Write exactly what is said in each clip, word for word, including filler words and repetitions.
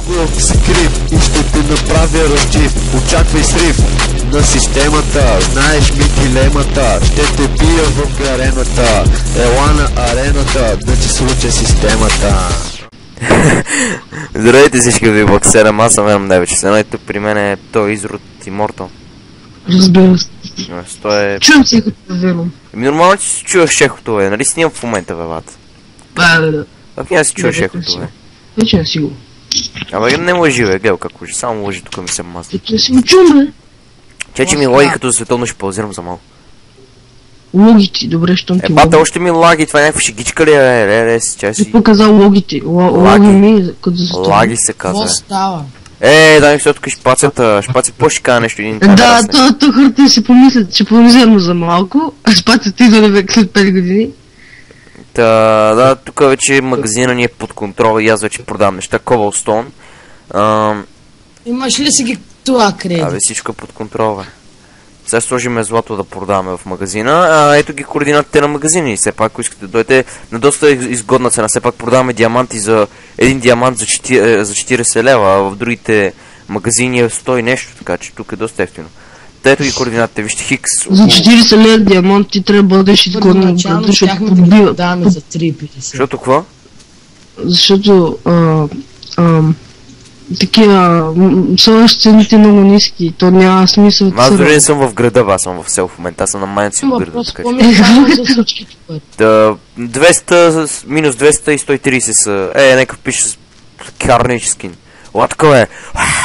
в скрипт и ще те направя разчив. Очаквай срив на системата, знаеш ми дилемата. Ще те бия в арената, ела на арената, да ти случа системата. Здравейте всички ви, Бог седем, аз съм Venom девет шест едно и тук при мен е той изрод Immortal. Разбира се. Той е... Чувам си като Venom. Ами нормално, че си чуваш шехото, бе, нали снимам в момента, бе, бат? Да, да, да. Как няма си чуваш шехото, бе? Вече не си го. Абе, не лъжи, бе, гледай как лъжи, само лъжи, тук ми се мазли. Вече не си го чум, бе. Чече ми логиката за световно ще паузирам за малко. Логите, добре, щом ти Е, бата, още ми лаги, това е някаква шегичка ли, е, е, е, чай Ти си. показал логите, логи ми, като за това. Лаги се казва. Какво става? Е, дай ми се тук шпацата, шпаци, по ще кажа нещо един Да, то, то хората си помислят, че помислям за малко, а шпацата идва век след пет години. Та, да, тук вече магазина ни е под контрол и аз вече продавам неща, Cobblestone. Ам, Имаш ли си ги това кредит? Абе, всичко е под контрол, бе. Сега сложиме злато да продаваме в магазина, а ето ги координатите на магазини. Все пак, ако искате да дойдете на доста изгодна цена, все пак продаваме диаманти за един диамант за четирийсет лева, а в другите магазини е сто и нещо, така че тук е доста ефтино. Та ето ги координатите, вижте Хикс. За четирийсет лева диамант ти трябва да бъдеш изгоден, Първоначално защото щяхме да ги подбиват. продаваме за три петдесет. Защото какво? Защото а, а, такива слагаш цените много ниски, то няма смисъл. Аз дори не съм в града, аз съм в село в момента, аз съм на майната си в града, Въпрос, така какво че. ми става за всичките пари? Та, двеста минус двеста и сто и трийсет са. Е, нека пише с карнически. Ла такова е.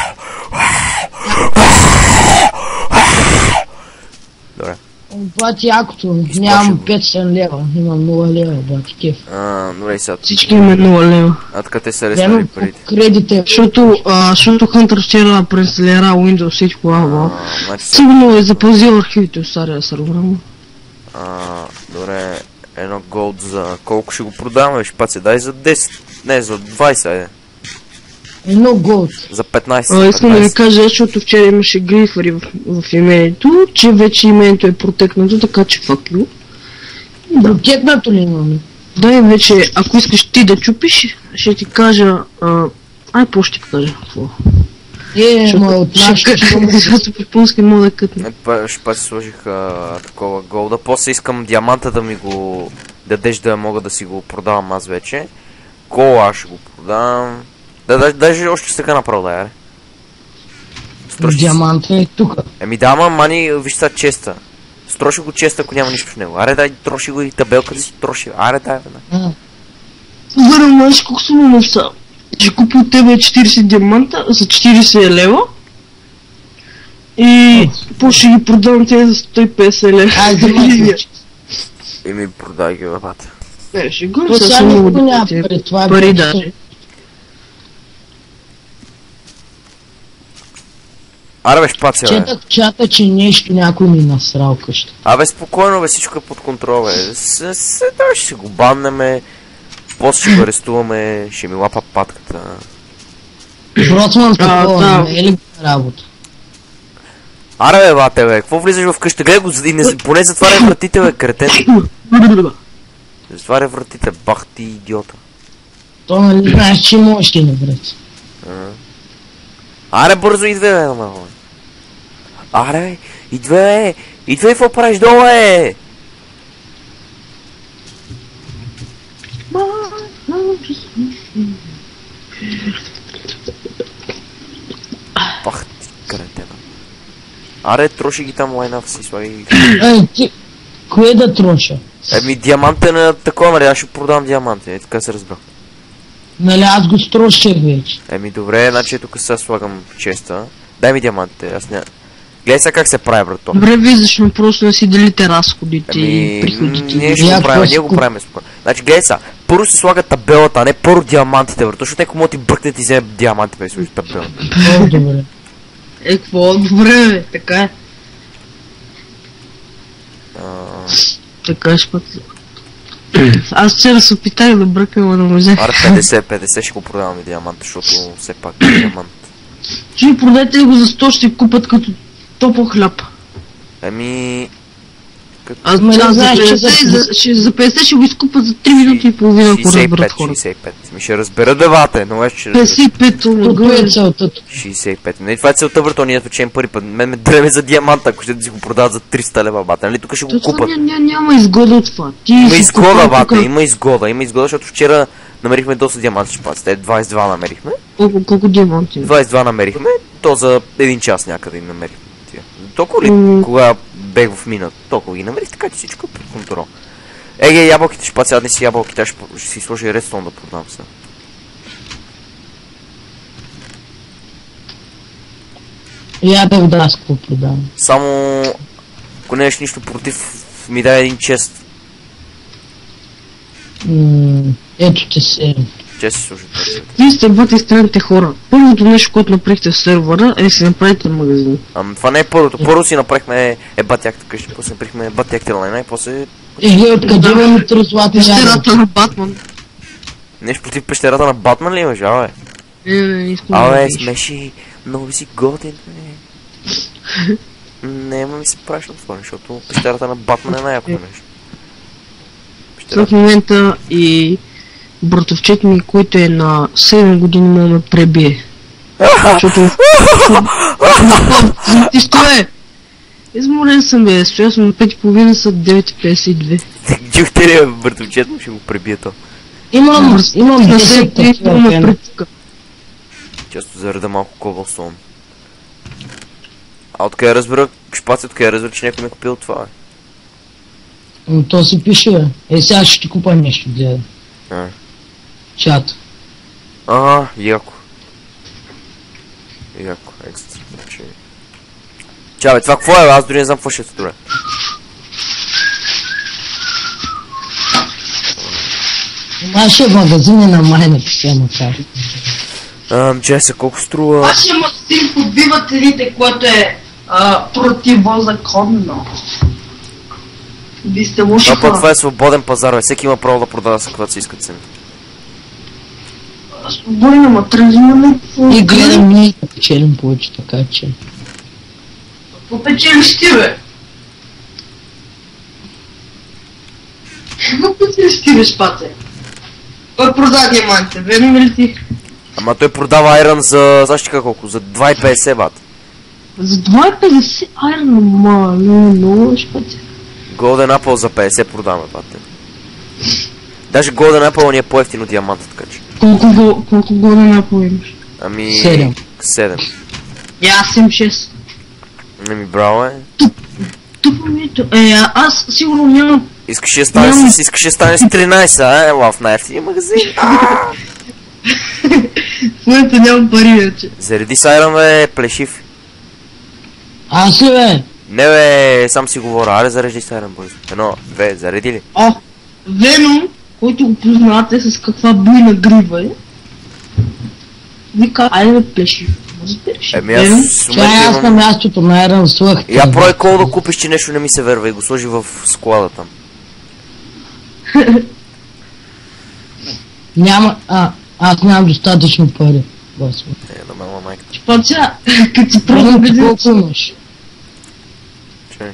Добре. Бати якото, нямам петстотин лева, имам нула лева, бати кеф. А, добре сега. Всички има нула лева. А така те са Вено, реснали парите. кредит е. Защото, а, защото Hunter вчера преинсталира Windows всичко, ава. А, значи са- Сигурно е запазил архивите от стария сервер. А, добре, едно голд за колко ще го продаваме, шпаце, дай за десет, не за двайсет, айде. Едно голд. За петнайсет. А, искам да ви петнайсет. кажа, защото вчера имаше грифари в, в имението, че вече имението е протекнато, така че fuck you. Да. Протекнато ли имаме? Да, и вече, ако искаш ти да чупиш, ще ти кажа... А, ай, по ще ти кажа. Какво? Е, ма от нашите ще му Защото по пунски мога да кътне. Е, па- Шпаце сложих а, такова голда, после искам диаманта да ми го дадеш да мога да си го продавам аз вече. Кола аз ще го продавам. Да, да, даже още ще така направо, да, яре. Строши- Диаманта е тук. Еми да, ама мани, виж сега честа. Строши го честа, ако няма нищо в него. Аре дай, троши го и табелката си, троши. Аре дай, бе. Върна, знаеш колко съм на са? Ще купя от тебе четирийсет диаманта за четирийсет лева. И после ще ги продавам тези за сто и петдесет лева. Ай, взимай. Еми продай ги, бе, бата. Не, ще го То сега сега съм много никой няма да пари, това е пари просто- даже. Аре бе, шпация, бе. Четах в чата, че нещо някой ми насрал къща. Абе, спокойно, бе, всичко е под контрол, бе. С, с, да, ще си го баннеме. После ще го арестуваме, ще ми лапа патката. Бротман такова, да. не е ли работа? Аре бе, бате, бе, какво влизаш в къща? Гледай го, за- и не, поне затваряй вратите, бе, кретен. Затваряй вратите, бах ти идиота. То нали знаеш, че има още на врат. Аре, бързо идвай, бе, ама, бе. Аре, бе, идвай, бе, идвай, какво правиш долу, бе? Бах ти, кретена. Аре, троши ги там лайнав си, слагай ги. Ей, ти, кое да троша? Еми, диамант е на такова, нали, аз ще продам диаманти, е, така се разбрах. Нали аз го строших вече. Еми, добре, значи тук сега слагам честа. Дай ми диамантите, аз не... Гледай сега как се прави, брато. Добре, виждаш, но просто да си делите разходите и Еми, приходите. ние ще Я го правим, какво ние го си правим спокойно. Значи, гледай сега, първо се слага табелата, а не първо диамантите, брато, защото някой може да ти бръкне и вземе диаманти, бе, сложи табела. Много добре. Е, какво? Добре, бе, така е. А, Така е, шпат. Аз вчера се опитах да бръкам, но не взех. Аре, петдесет, петдесет ще го продаваме диаманта, защото все пак е диамант. Ще продайте го за сто, ще купат като топъл хляб. Еми... Аз Ма за не знаеш, че петдесет, за- за, ще- за петдесет ще го изкупат за три минути и половина, ако шейсет и разберат пет, хората. шейсет и пет. Ми ще разберат бе, но вече ще разберат. петдесет и пет, Тук е целта. шейсет и пет. Не, това е целта, брато, ние печем първи път. Мен ме дреме за диаманта, ако ще да си го продават за триста лева, бата. Нали, тук ще го Това купат. ня, ня, няма изгода от това. Ти Има си изгода, купил бата, тука- има изгода, има изгода, защото вчера намерихме доста диаманти шпаци. Те двайсет и два намерихме. Колко, колко диаманти? двайсет и два намерихме, то за един час някъде им намерихме тия. Толкова ли, М. кога бех в мината, толкова ги намерих, така че всичко е под контрол. Еге, ябълките шпаци, аз не си ябълките, аз ще, ще си сложа редстон да продам сега. Я да да аз какво продавам. Само, ако нямаш нищо против, ми дай един чест. М, Ето те се. Чест си сложи това. Вие сте бъдете странните хора. Първото нещо, което направихте в сервера, е да си направите магазин. Ам, това не е първото. Първо си направихме ебатяката къщи, после направихме ебатяката лайна и после Еге, откъде ме ми три златни ябълки? Пещерата на Батман. нещо против пещерата на Батман ли имаш, абе? Не, не, не искам да Абе, видиш. смеши, много си готин, бе. Не, ма ми се правиш на това, защото пещерата на Батман е най-якото нещо. В Пещерата. момента и братовчет ми, който е на седем години, му ме пребие. Защото... Ти стой! Изморен съм, бе. Стоя съм на пет и половина, са девет и петдесет и две. Чухте ли, братовчет му ще го пребие то. Имам, имам На десет седем и такива ме пена. препука. Често зареда малко кобалсон. А откъде разбера, шпаци, откъде разбера, че някой ми е купил това, бе? Но то си пише, бе. Е, сега ще ти купа нещо, гледай. А. Чат. Ага, яко. Яко, екстра. Значи... Ча, бе, това какво е, бе? Аз дори не знам какво ще е това. Нашия магазин е на майната си, макар. Ам, че са колко струва? Аз ще му си подбивателите, което е а, противозаконно. Вие сте лоши А пък това хора. е свободен пазар, бе. Всеки има право да продава с каквато си иска цена. Свободен, ама тръгваме. И гледам ние да печелим повече, така че. Какво печелиш ти, бе? Какво печелиш ти, бе, шпате? Кой продава диамантите? Верно ли ти? Ама той продава айрон за... Знаеш ли как колко? За два и петдесет, бат. За два и петдесет айрон, ма, не, много шпате. Golden Apple за петдесет продаваме, бате. Даже Golden Apple ни е по-ефтин от диаманта, така че. Колко го, колко го на напол имаш? Ами... Седем. седем. И аз съм шест. Ами браво е. Тупо ми ето. Е, а- аз сигурно нямам. Искаш да стане Нямам. с... Искаш да стане с тринайсет, а? Ела в най-ефтиния магазин. В момента нямам пари вече. Зареди с айрон, бе, плешив. Аз ли, бе? Не, бе, сам си говоря. Аре, зарежди с айрон, бързо. Едно, две, зареди ли? О, Веном, който го познавате с каква буйна грива е, вика, айде бе плеши. Разбираш? Еми аз Веном, в Чай, момента аз на имам... мястото на Еран слъх. Я прой коло да купиш, че нещо не ми се верва и го сложи в склада там. Няма, а, аз нямам достатъчно пари. Господи. Е, да мама майката. Шпаца, като си пробва Продам ти беден. колко имаш. Че?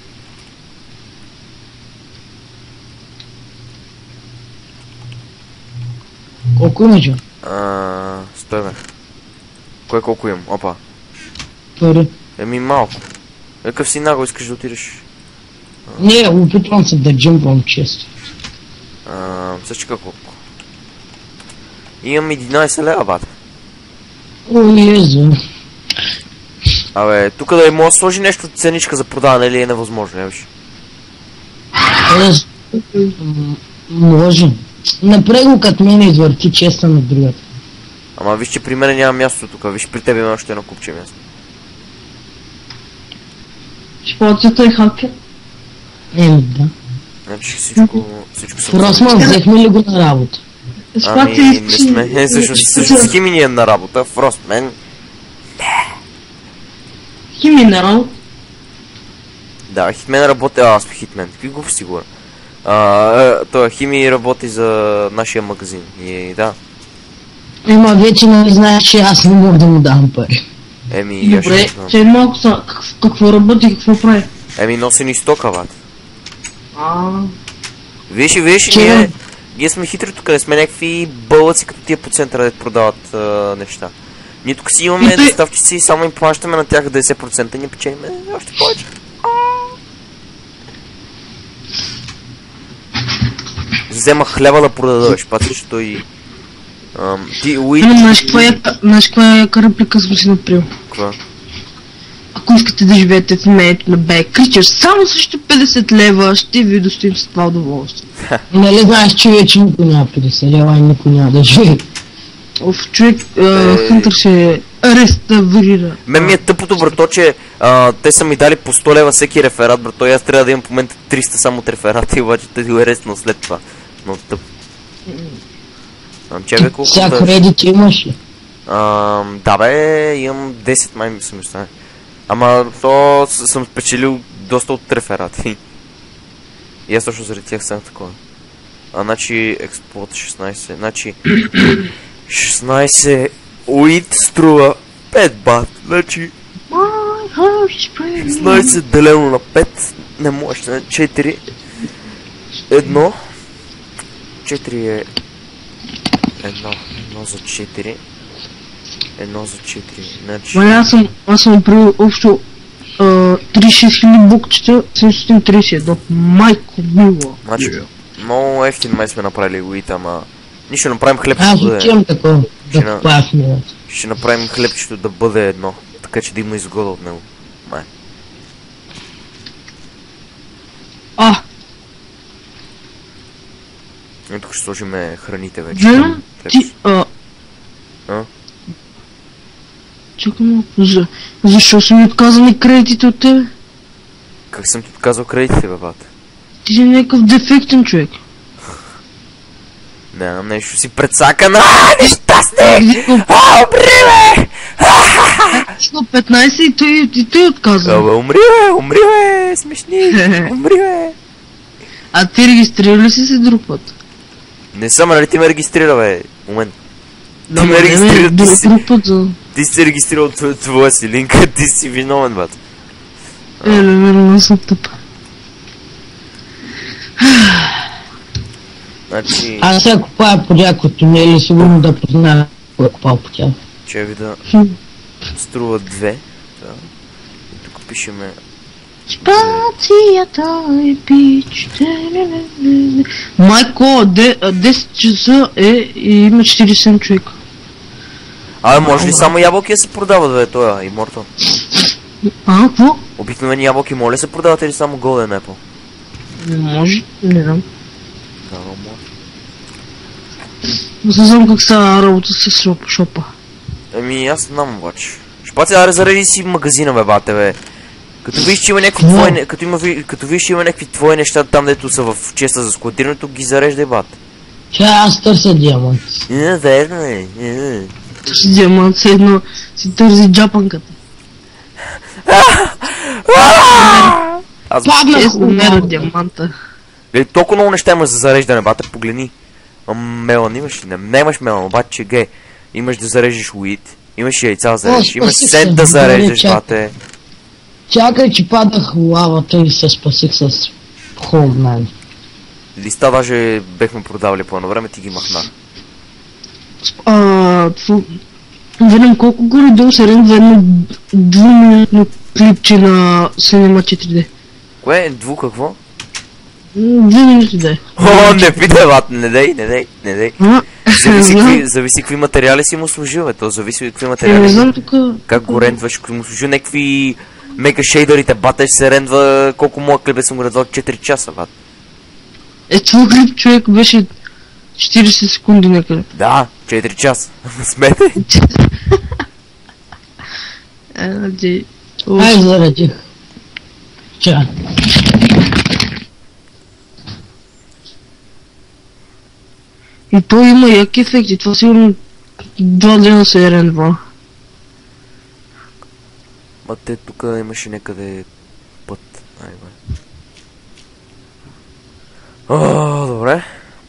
Колко имаш, бе? Ааа, стой, бе. Кое колко имам? Опа. Пари. Еми малко. Какъв си наго искаш да отидеш? Не, опитвам се да джимпвам често. Ааа, също колко? Имам единайсет лева, бат. О, езу. Абе, тук да и мога да сложи нещо ценичка за продаване или е невъзможно, я виж. Ез. М, Може. Направи го като мен и извърти честа на другата. Ама виж, че при мен няма място тук, виж при тебе има още едно купче място. Шпацата е хакер. Еми, да. Значи всичко, всичко съм... Росман, взехме ли го на работа? Шпаца Ами, не сме, е, всъщност, с хими е на работа, в Ростмен. Химинерал. Да, Хитмен работи, а, аз сме Хитмен, какви глупи си говоря. А, е, той Хими работи за нашия магазин и да, Ема вече не знаеш, че аз не мога да му дам пари. еми, аз ще Добре, знам. че малко са, как- какво работи, какво прави? Еми, носи ни стока, бат. А, Виж и виж, Че? ние, ние сме хитри тук, не сме някакви бълъци като тия по центъра, да продават а, неща. Ние тук си имаме И той- доставчици и само им плащаме на тях деветдесет процента и ние печелим още повече. Взема хляба да продадеш, паци, че той... Ам, ти, уит... Ама знаеш каква е, знаеш каква е реплика съм си направил? Каква? Ако искате да живеете в имението на Back Creatures, само също петдесет лева ще ви достоим с това удоволствие. Нали знаеш, че вече никой няма петдесет лева и никой няма да живее. Оф, човек, Е. Хънтър ще реставрира. Мен ми е тъпото, брато, че а, те са ми дали по сто лева всеки реферат, брато, и аз трябва да имам в момента триста само от реферати, обаче те го е реснал след това. Но тъп. Ам, чакай колко Сега да... кредит имаш ли? Ам, да бе, имам десет май ми съм остане. Ама то с- съм спечелил доста от реферати. И аз точно заради тях съм такова. А, значи, експлод шестнайсет, значи... шестнайсет уит струва пет бат, значи... шестнайсет делено на пет, не може, на четири. Едно. четири е... Едно, едно за четири. Едно за четири, значи... Маля, аз съм, аз съм направил общо а, трийсет и шест хиляди букчета, седемстотин и трийсет и едно. Майко мила. Значи, много ефтин май сме направили уит, ама... Ние ще направим Аз хлебчето да е... отивам такова, Ще да на- купая в него. Ще направим хлебчето да бъде едно, така че да има изгода от него. Май. А, И тук ще сложим храните вече. Джем, ти, а... А? Чакай малко, за... защо са ми отказани кредитите от тебе? Как съм ти отказал кредитите, бе, бате? Ти си някакъв дефектен човек. Не, знам, нещо си прецакан. Ааа, нещастник! А, умри, бе! сто петнайсет и той, и той отказа. Абе, умри, бе, умри, бе, смешни, умри, бе. А ти регистрирал ли си се друг път? Не съм, нали ти ме регистрира, бе, момент. Да, ме ма, не, регистрира, не, ти друг, си- друг път, за... Ти си се регистрирал от тво- твоя си линка, ти си виновен, бат. Е, верно, аз съм тъп. Значи, Аз сега купая по някой тунели, сигурно да позная кой е купал по тях. че ви да струва две. Да. И тук пишеме... Спацията е пич. Майко, де- а, десет часа е и има четирийсет и седем човека. Абе, може ли само ябълки да се продават, бе, тоя, Immortal? А, какво? Обикновени ябълки, моля ли се продават или само Golden Apple? Не може, не знам. Да, но може. Не знам как става работа с шоп- шопа. Ами, аз знам обаче. Шпаци, аре, заради си магазина, бе, бате, бе. Като виж, че има някакви Какво? твои, не- като, има, ви- като виж, че има някакви твои неща там, дето са в честа за складирането, ги зареждай, бат. Че аз търся диамант. Не, верно е. е. Търси диамант, все едно си търси джапанката. Аз Паднах Честно, не хубаво. от диаманта. гледай, толкова много неща имаш за зареждане, бате, погледни. А, мелан имаш ли? Не, нямаш мелан, обаче, ге. Имаш да зарежеш уит, имаш яйца да зарежеш, имаш спасих сент се, да зареждаш, добре, чакай. бате. Чакай, че падах в лавата и се спасих с Homeland. Листа даже бехме продавали по едно време, ти ги махна. А, тво... Видим колко горе-долу се рендва едно двуминутно клипче на Cinema четири Д. Кое е дву какво? М, Две минути да е. О, не питай, бат, не дей, не дей, не дей. А, Зависи не знам. какви, зависи какви материали си му служил, бе, то зависи от какви Е, не материали. знам тук. Как го рендваш, ако му служил някакви мега шейдерите, бата, ще се рендва колко моя клип съм го рендвал четири часа, бат. Е, твой клип човек беше четирийсет секунди някъде. Да, четири часа. Смете. Е, нади. Ай, заредих. Ча. И то има яки ефекти, това сигурно два дена се е рендва. Ма те тук имаше някъде път. Ай, бе. О, добре.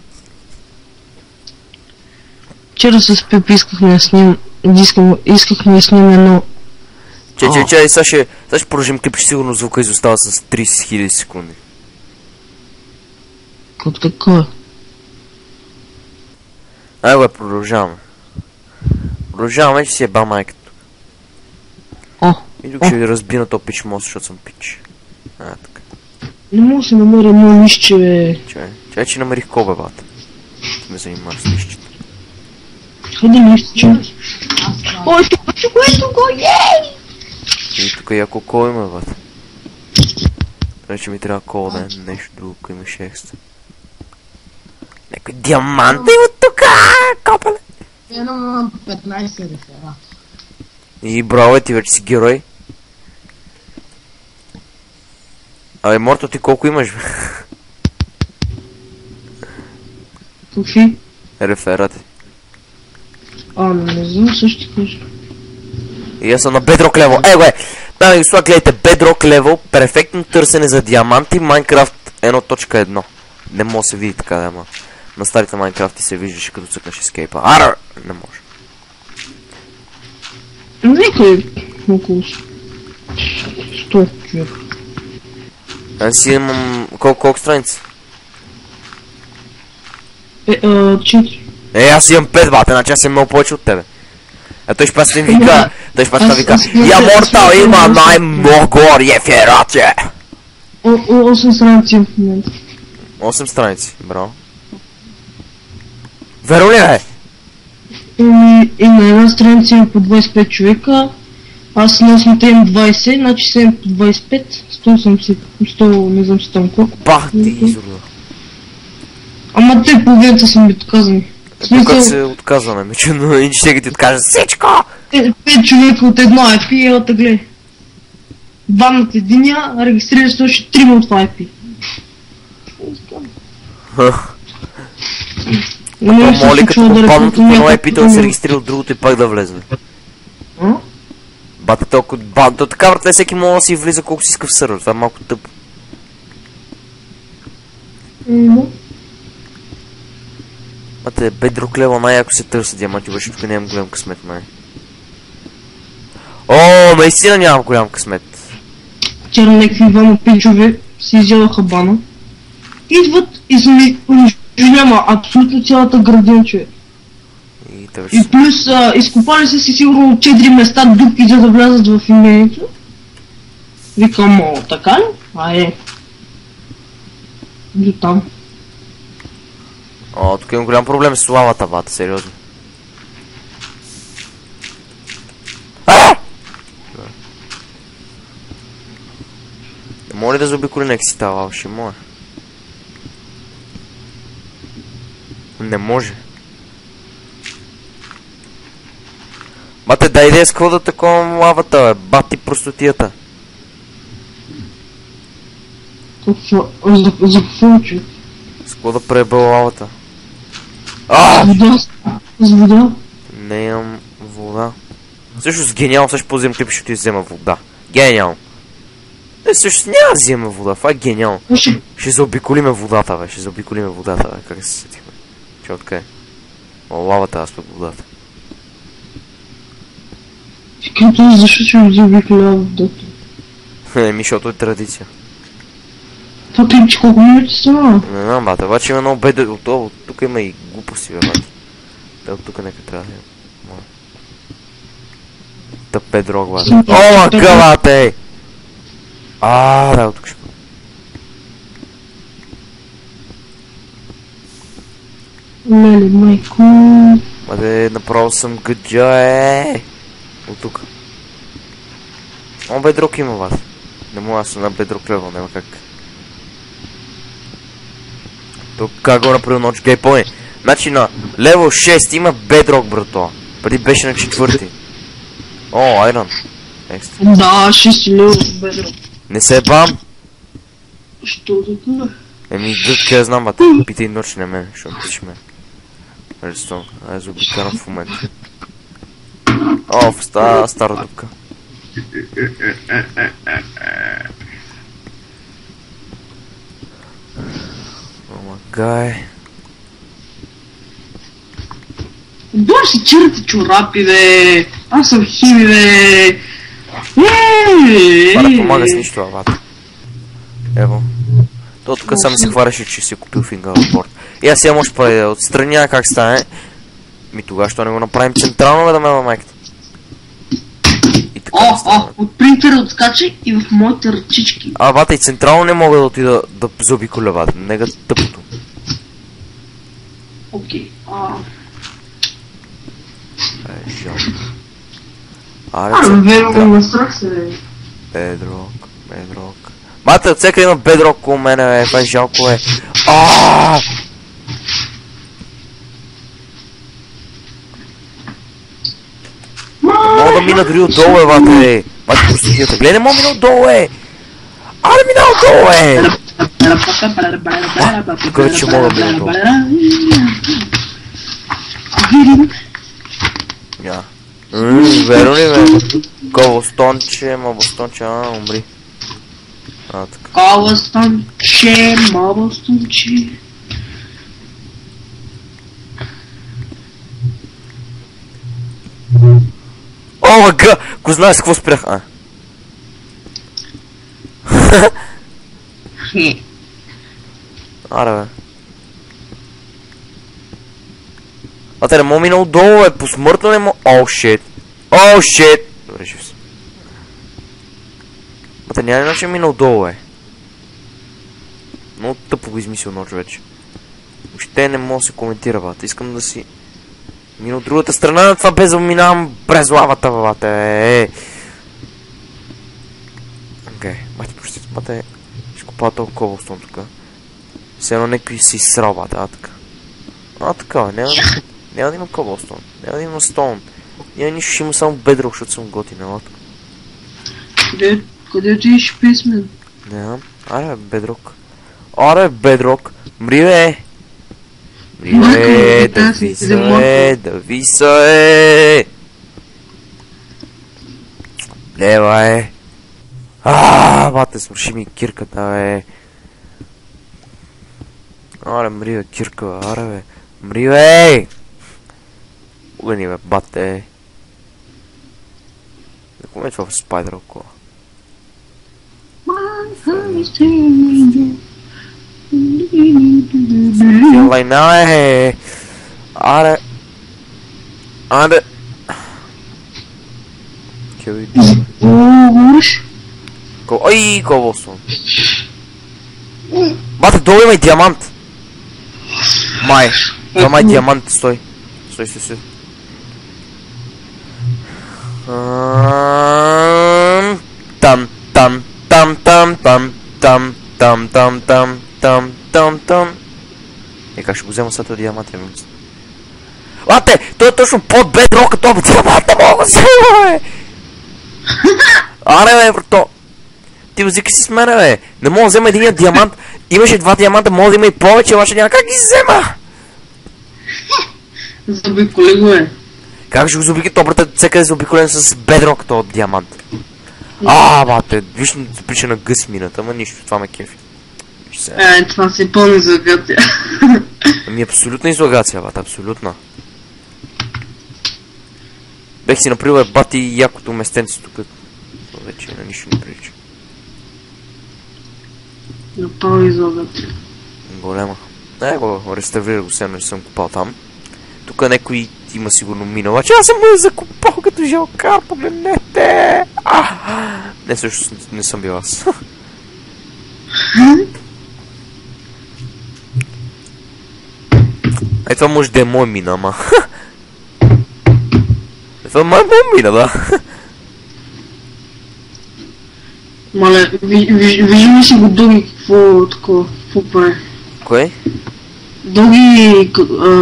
Вчера с Пепи искахме да снимем, искахме, искахме да снимем едно. Че, че, че, сега ще, сега ще продължим клип, ще сигурно звука изостава с трийсет хиляди секунди. Какво така? Ай, бе, продължаваме. Продължаваме, че си е ба майката. О, И тук ще ви разбина то пич мост, защото съм пич. А, така. не мога да се намеря едно лище, бе. Чай, чай, че намерих кобе, бата. Ще ме занимаваш с лищите. Хайде лище, че. Ой, тук, тук, тук, ей! И тук яко кол има, бата. Той, че ми трябва кол, да е нещо друго, ако имаш екстра. Некой диамант има тука, копале! Едно петнайсет рефера. И браво, ти вече си герой. Абе, Морто, ти колко имаш, бе? Какви? Реферати. А, не знам, също ти кажа. И аз съм на Bedrock Level. Е, бе! Дами и господа, гледайте Bedrock Level, перфектно търсене за диаманти, Minecraft едно точка едно. Не може да се види така, да, ама. На старите Minecraft се виждаше като цъкнеш escape. Арър! Не може. Нека около сто човек. Аз си имам... Колко, колко страници? Е, а, четири. Е, аз имам пет, бат, значи аз съм много повече от тебе. А той ще пасне вика, той ще пасне вика, я Мортал има най-много реферати! осем страници в момента. осем страници, браво. Веро ли е? И, и на една страница има по двайсет и пет човека, аз на осмата имам двайсет, значи седем по двайсет и пет, сто осемдесет, сто не знам си там колко. Бах ти изурда. Ама те половината са ми отказани. В Тук смисъл, се отказваме, мече, но и ще ги ти откажа всичко! е, пет човека от едно ай пи, елата гледай. Двама от единия, регистрираш се още трима от това ай пи. Не ми се Моли, случва като да попаднат от едно репортвам ай пи, да се някакво- регистрира от другото и пак да влезе. А? Бата толкова... Ба, то така, братле, всеки може да си влиза колко си иска в сървър, това е малко тъпо. М, Бате, Bedrock Level най-яко се търся диаманти, обаче тук нямам голям късмет, май. О, наистина нямам голям късмет. Вчера някакви двама пичове си изядоха бана. Идват и са ми унижняма абсолютно цялата градина, човек. И те вече И са... плюс а, изкопали са си сигурно четири места дупки, за да влязат в имението. Викам, о, така ли? А е. До там. О, тук имам голям проблем с лавата, бата, сериозно. А! Не мога ли да заобиколи нека си тази лава, ще може. Не може. Бате, дай да изхода да такова лавата, бе. Бати простотията. Какво? За, за какво, човек? С какво да преба лавата? А! С вода. С вода. Не имам вода. Също с гениално, също по-взем клип, ще ти взема вода. Гениално. Не, също няма да взема вода, това е гениално. Ще Ще заобиколиме водата, бе, ще заобиколиме водата, бе, как се сетихме. Че откъде? О, лавата, аз пък водата. като защо ще ми заобиколя водата? Еми, защото е традиция. Това клипче колко минути става? Не знам, бата, обаче има много беда от това, тук има и глупости, бе, бата. Те от тук нека трябва да има. Тъп Bedrock, бата. О, мака, бате! Ааа, да, от тук ще... Леле, майко. Бате, направо съм гъджа, е! От тук. О, Bedrock има, бата. Не мога да съм на Bedrock level, няма как. Тук как го направил ночи гейпони. Значи на левел шест има Bedrock, брато. Преди беше на четвърти. О, Iron. Екстра. Да, шести лева бедро. Не се бам. Що така? Еми, дътка я знам, бата. Питай ночи на мен, защото ти ще ме. Редстон. Ай, заобикарам в момента. О, в ста, стара дупка. О, магай. Дор си чирате чорапи, бе! Аз съм хими, бе! Това не помага с нищо, абата. Ево. То тук сам се хвареше, че си купил фингалборд. И аз сега може да отстраня как стане. Ми тогава, що не го направим централно, бе, да ме майката. И така О, да стане. о, от принтера отскача и в моите ръчички. А, бата, и централно не мога да отида да заобиколя, бата. Нега тъпото. Окей. А, Е, жалко. Аре, а, верно, централно. настрах се, бе. Бедрок, бедрок. Бата, от всеки има бедрок около мене, бе. Това е жалко, е. Аааа! Мога да мина дори отдолу, е, бата, е. Бата, простотията. Гледай, не мога мина отдолу, е. Аре, мина отдолу, е. Тук вече мога да мина отдолу. Я. Ммм, верно ли, бе? Ковостонче, мабостонче, а, умри. А, така. Ковостонче, мабостонче. О, мага! Го знаеш с какво спрях, а? Хе. Аре, бе. А те не мога мина отдолу, бе. Посмъртно не мога... О, шит. О, шит. Добре, жив съм. А те няма ли начин мина отдолу, бе. Много тъпо го измислил ночь вече. Въобще не мога да се коментира, бата. Искам да си... Мина от другата страна на това без да минавам през лавата, бата. Е. Окей, мати простите, бата е... Ще купава толкова ковостон тук. Все едно някой си изсрал, бата, а така. А така, бе, няма... Няма да има ковостон, няма да има стон. Няма нищо, ще има само бедрок, защото съм готин, ела тук. Къде, къде отидеш писмен? Не знам. Аре, бе, бедрок. Аре, бедрок. Мри, бе. Мри, бе, да виса, е, да виса, е. Лева, е. Аааа, бате, свърши ми кирката, бе. Аре, мри, бе, кирка, бе, аре, бе. Мри, бе. Угани, бе, бате. Какво е това в спайдър около? Лайна, е. Аре. Аре. Кой иди? Говориш? Ой, ковостон. Бате, долу има и диамант. Май. Това май диамант, стой. Стой, стой, стой. Там, там, там, там, там, там, там, там, там, там, там, там. Е, как ще го взема след това диамант, я мисля. Лате, той е точно под бедрока, това диаманта мога да взема, бе! Аре, бе, брато! Ти возики си с мене, бе! Не мога да взема единия диамант. Имаше два диаманта, мога да има и повече, обаче няма как ги взема! Заобиколи го, е. Как ще го заобиколи? То, брата, всекъде е заобиколен с бедрок, този диамант. А, бате, виж, прича на гъс мината, ама нищо, това ме кефи. Е, това си пълна излагация. Ами абсолютна излагация, бата, абсолютна. Бех си направил, е, бати якото местенце тук. Вече на нищо не прилича. Направо излагация. Голема. Не, го реставрира го, сега не съм купал там. Тук някой има сигурно минала, че аз съм го закупал като жалкар, погледнете! А, не, също не съм бил аз. Е, това може да е мой мина, ама. Е, това май е мой мина, да. Мале, вижда ли си го Доги, какво такова, какво прави? Кое? Доги,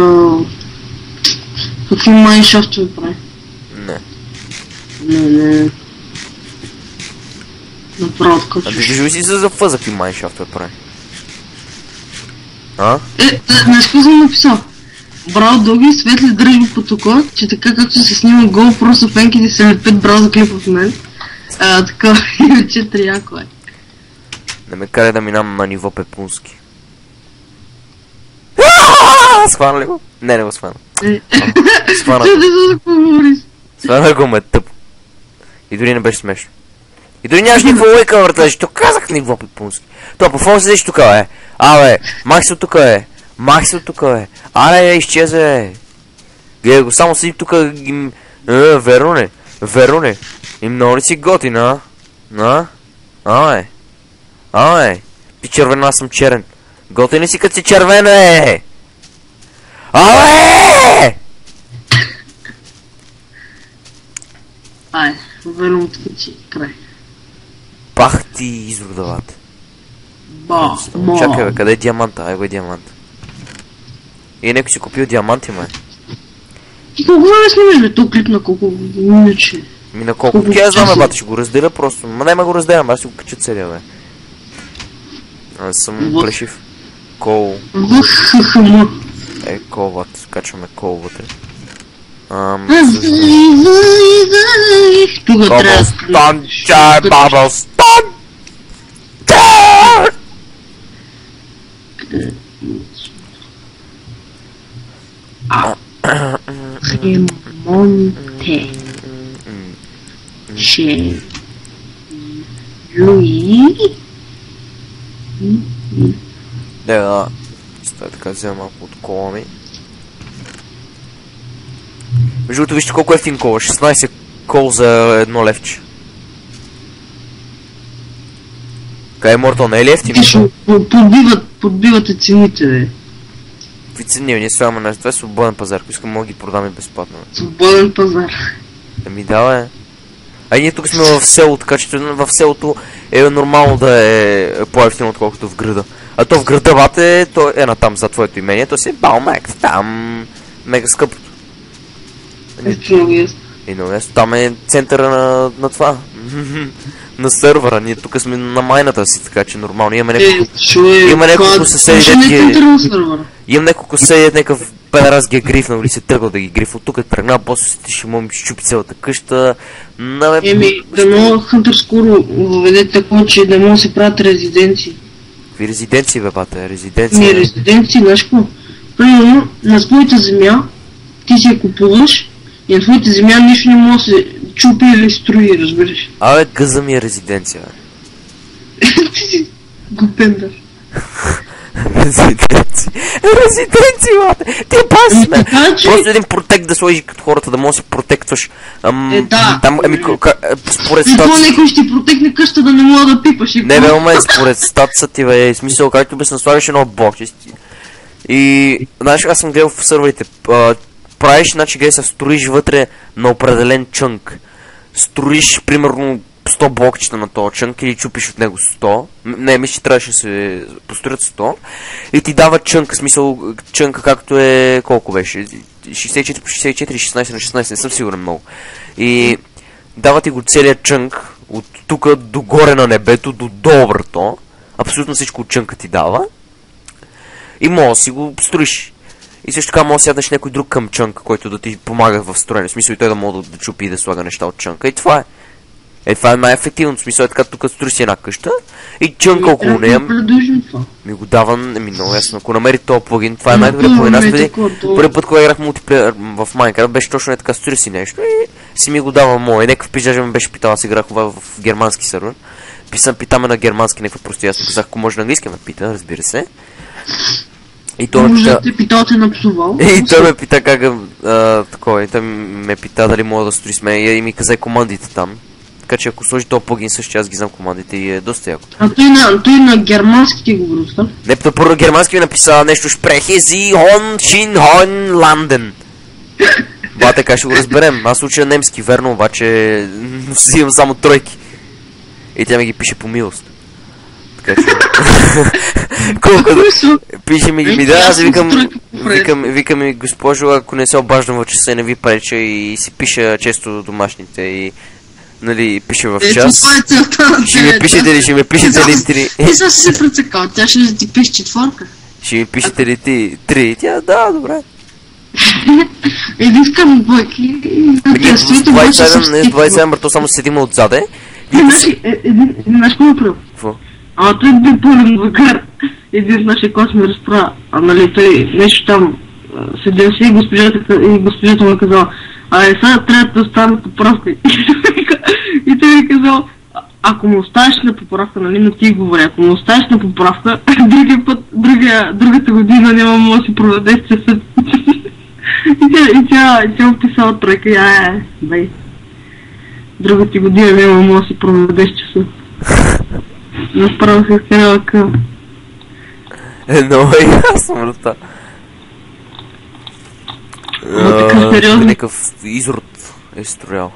какви майншафтове прави? Не. Не, не. Направо така. А ти вижда ли си за зафъ за какви майншафтове прави? А? Е, знаеш какво съм написал? Браво, Доги, Светли, дръж го по тук, че така както се снима GoPro с пенките се лепят брауза клип от мен. А, така, и четири яко е. Не ме карай да минам на ниво пепунски. Схвана ли го? Не, не го схвана. Схвана го. Схвана го, ме е тъпо. И дори не беше смешно. И дори нямаш никаква лойка, върта, що казах никакво по-пунски. То, по фон седиш тук, е. Абе, мах се от тук, е. Мах се от тук, е. Аре, изчезе, е. Гледай го, само седи тук, им... Е, верно не, верно не. И много ли си готин, а? А? Абе. Абе. Ти червен, аз съм черен. Готин ли си като си червен, е? Абе! Ай, верно така че край. Пах ти изродават. Ба, ба. Чакай бе, къде е диаманта? Ай го е диамант. И някой си купил диаманти, ме. Ти колко време снимаш, бе, то клип на колко минуче? Ми на колко? Ке я знам, бе, бата, ще го разделя просто. Ма не ма го разделям, аз ще го кача целия, бе. Аз съм плешив. Кол. Въхъхъм. Е, колват. Качваме кол вътре. Ам... Тук трябва да... Бабълстон, чай, бабълстон! Чай! Ремонте. Че... Юи... Да, да. Стой така, взема малко от кола ми. Между другото, вижте колко ефтин кола. шестнайсет кол за едно левче. Кай е Мортал, не е ли ефтин? Подбиват, подбивате цените, бе. Какви цени, ние слагаме нещо. Това е свободен пазар. Ако искам, мога ги продам и безплатно. Свободен пазар. Да ми дава, е. А и ние тук сме в село, така че в селото е нормално да е по-ефтино, отколкото в града. А то в града, бате, то е на там за твоето имение, то си е Баумек, там мега скъпото. Ето много ясно. И много ясно, там е центъра на, на това, на сървъра, ние тук сме на майната си, така че нормално, имаме няколко, Е, имаме няколко съседи, това дет не е ги центъра е, на сървъра. имам няколко съседи, дет някакъв педерас ги е грифнал или се тръгнал да ги гриф, от тук е тръгнал, после се тиши, му ми щупи цялата къща, на Еми, да мога Хънтър скоро въведе такова, че да мога да се правят резиденции. Какви резиденции, бе, бата, резиденции? Не, резиденции, знаеш какво? Примерно, на своята земя ти си я купуваш и на твоята земя нищо не може да се чупи или строи, разбираш. Абе, гъза ми е резиденция, бе. Ти си гупендър. Резиденции. Резиденции, бате. Ти паси сме. Така че... Просто един протект да сложи като хората, да може да се протектваш. Ам, Е, да. Там, ами, според При това статус... някой ще ти протекне къща да не мога да пипаш. И Не бе, момент, според статуса ти, бе, смисъл, както бе, се слагаш едно блокче. И, знаеш, аз съм гледал в сървърите. А, правиш, значи, гледай се, строиш вътре на определен чънк. Строиш, примерно, сто блокчета на този чънк или чупиш от него сто. Не, мисля, че трябваше да се построят сто. И ти дава чънк, смисъл, чънка както е, колко беше? шейсет и четири по шейсет и четири, шестнайсет на шестнайсет, не съм сигурен много. И дава ти го целият чънк, от тук до горе на небето, до доброто. Абсолютно всичко от чънка ти дава. И може да си го строиш. И също така може да сяднеш някой друг към чънка, който да ти помага в строене. В смисъл и той да може да, да чупи и да слага неща от чънка. И това е. Е, това е най-ефективно. В смисъл е така, тук строи си една къща и чънка около нея ми го дава, еми много ясно. Ако намери този плагин, това е най-добре плагин. Аз преди първи път, когато играх мултиплеер в Minecraft, беше точно е така, строи си нещо и си ми го дава мое. Някакъв пижажа ми беше питал, аз играх в, в германски сервер. Писам, питаме на германски, някаква просто аз казах, ако може на английски ме пита, разбира се. И той ме пита... Те питал, те напсувал. И той ме пита как а, такова, и той ме пита дали мога да строи с мен и ми каза командите там. Така че ако сложи този плагин също, аз ги знам командите и е доста яко. А той на, той на германски ти го връща? Не, първо германски ми написа нещо шпрехе зи хон чин хон ланден. Ба, така ще го разберем. Аз уча немски, верно, обаче си имам само тройки. И тя ми ги пише по милост. Така че... Колко да... Пише ми ги ми, да, аз викам... Викам, викам ми, госпожо, ако не се обаждам в часа и не ви преча и си пиша често домашните и... Нали, пише в час. Ще ми пишете ли, ще ми пишете ли три... Ти сега си се прецекал, тя ще ти пише четвърка. Ще ми пишете ли ти три? Тя, да, добре. Еди искам двойки. Ние с двайсет и седем, не с двайсет и седем, брато, само седима отзаде. Значи, един, знаеш какво направил? Какво? А той бе пълен въгар. Един в нашия клас ме разправя. А нали той нещо там седел си и госпожата, и госпожата му е казала, а е сега трябва да стане по правка. И той ми казал, ако му оставиш на поправка, нали, на ти говоря, ако му оставиш на поправка, другия път, другия, другата година няма може да си проведеш часа. и тя, и тя, и тя описала тройка, я е, бей. Другата година няма може да си проведеш часа. Направо се изкарала към. Е, много е ясно, брата. Но така сериозно. Някакъв изрод е строял.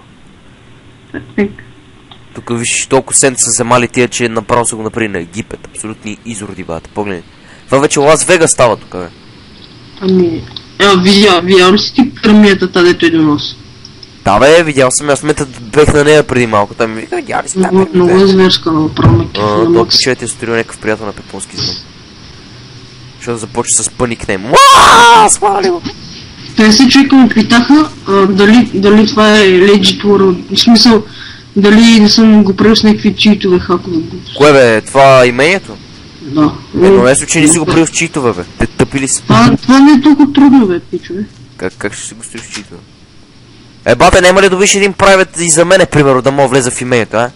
Тук виж, толкова сент са вземали тия, че направо са го направи на Египет. Абсолютни изроди, бата. Погледни. Това вече Лас Вегас става тук, бе. Ами, ева, видя, видял ли си ти пирамидата, та дето е до нос? Да, бе, видял съм, аз метът бех на нея преди малко. Той ми вика, видя ли си тази Много, много е зверска, направо ме кефа на Това макс. печет е сторил някакъв приятел на японски знам. Защото започва с паник нейм. Уаааа, свали го! петдесет човека ме питаха а, дали, дали това е legit world, в смисъл, дали не съм го правил с някакви читове, хакове глупости. Кое бе, това имението? Да. Едно нещо, че не си го правил с читове, бе. Те тъпили си. Това, това не е толкова трудно, бе, пичове. Как, как ще си го строиш с читове? Е, бате, няма ли да виж един правят и за мене, примерно, да мога влеза в имението, а?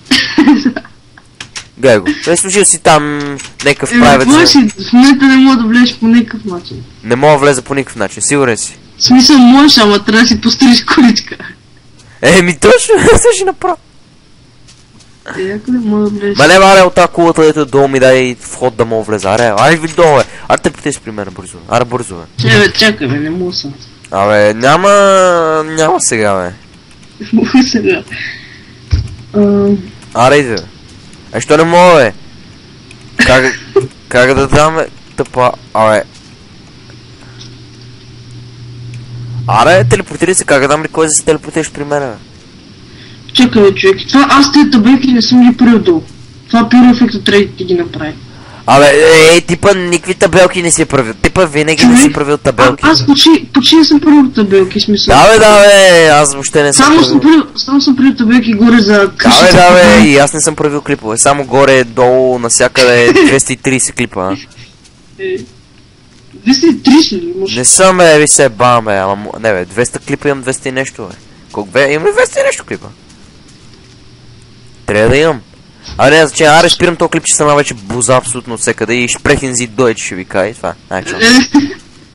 Гледай го. Той служил си там някакъв Е, правец. какво За... си, в момента не мога да влезеш по никакъв начин. Не мога да влеза по никакъв начин, сигурен си. В смисъл можеш, ама трябва да си построиш количка. Е, ми точно, се ще направя. Е, ако не мога да влезеш. Ма не, аре, от тази кулата, дето долу ми дай вход да мога влеза. Аре, аре, ви долу, бе. Аре, те потеси при мен бързо. Аре, бързо, бе. Е, бе, чакай, бе, не мога съм. Абе, няма... няма сега, бе. Мога сега. А, Аре, иде, бе. Е, що не мога, бе? Как... как да дам, бе? Тъпа... Абе... Аре, телепортири се, как да дам ли кой да се телепортираш при мен, бе? Чакай, бе, човек. Това аз тези табелки не съм ги правил долу. Това пироефекта трябва да ти ги направи. Абе, е, типа никакви табелки не си е правил. Типа винаги не си правил табелки. А, аз почти, почти не съм правил табелки, смисъл. Да, бе, да, бе, аз въобще не съм Само съм правил. правил, само съм правил табелки горе за Да, къщата. бе, да, бе, и аз не съм правил клипове. Само горе, долу, насякъде двеста и тридесет клипа, а. Е, двеста и тридесет ли може? Не съм, бе, ви се бам, бе, ама... му- Не, бе, двеста клипа имам двеста и нещо, бе. Колко бе? Имам ли двеста и нещо клипа? Трябва да имам. А не, значи, аре, спирам този клип, че съм вече буза абсолютно от всекъде и шпрехен зи дойч ще ви кажа и това. Ай, чао. Е,